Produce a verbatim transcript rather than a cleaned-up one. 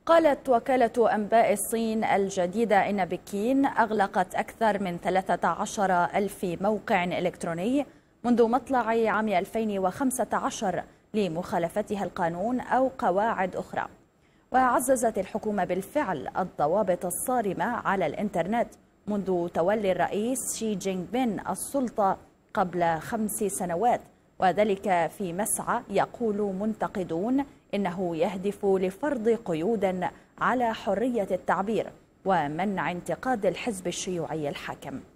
قالت وكالة أنباء الصين الجديدة إن بكين أغلقت أكثر من ثلاثة عشر ألف موقع إلكتروني منذ مطلع عام ألفين وخمسة عشر لمخالفتها القانون أو قواعد أخرى. وعززت الحكومة بالفعل الضوابط الصارمة على الإنترنت منذ تولي الرئيس شي جينغ بين السلطة قبل خمس سنوات، وذلك في مسعى يقول منتقدون إنه يهدف لفرض قيود على حرية التعبير ومنع انتقاد الحزب الشيوعي الحاكم.